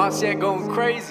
Marcia going crazy.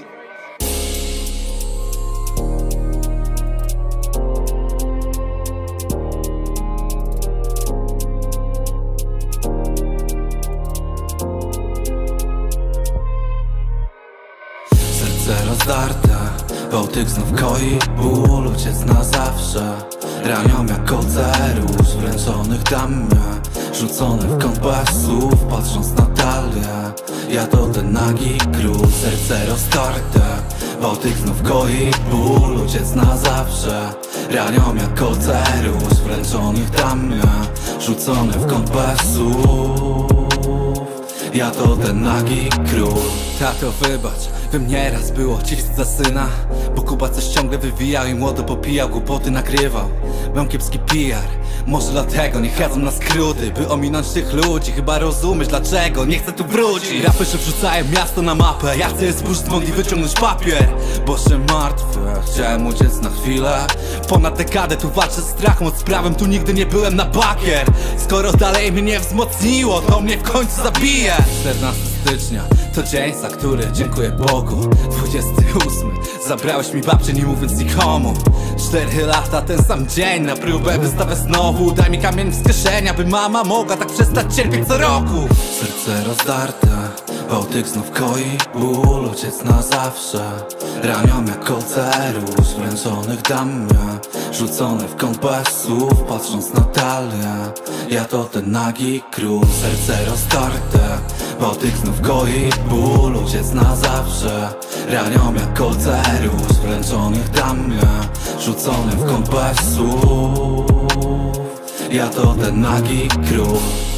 Serce rozdarte, Bałtyk znów koi, ból uciec na zawsze. Ranią jak kołcerus wręczonych damie, rzucone w kąt bez słów, patrząc na talię. Ja to ten nagi król, serce roztarte, Bałtyk znów koi, ból uciec na zawsze. Ranią jak kołcerus wręczonych damie, rzucone w kąt bez słów. Ja to ten nagi król. Tato, wybacz, we mnie nieraz było cisk za syna, bo Kuba coś ciągle wywijał i młodo popijał, głupoty nagrywał. Mam kiepski PR, może dlatego nie chadzą na skróty, by ominąć tych ludzi. Chyba rozumiesz dlaczego nie chcę tu wrócić. Raperzy wrzucają miasto na mapę, ja chcę je zburzyć z i wyciągnąć papier. Bo się martwy, chciałem uciec na chwilę. Ponad dekadę tu walczę z strachem, od sprawem tu nigdy nie byłem na bakier. Skoro dalej mnie nie wzmocniło, to mnie w końcu zabije. 14 stycznia to dzień, za który dziękuję Bogu. 28. Zabrałeś mi babcię, nie mówiąc nikomu. 4 lata, ten sam dzień, na próbę wystawę znowu. Daj mi kamień z kieszenia, by mama mogła tak przestać cierpieć co roku. Serce rozdarte, Bałtyk znów koi, ból uciec na zawsze. Ranią jak kołcerus wręczonych damie, rzucone w kąt bez słów, patrząc na talię. Ja to ten nagi król, serce roztarte, Bałtyk znów koi, ból uciec na zawsze. Ranią jak kołcerus wręczonych damie, rzucone w kąt bez słów. Ja to ten nagi król.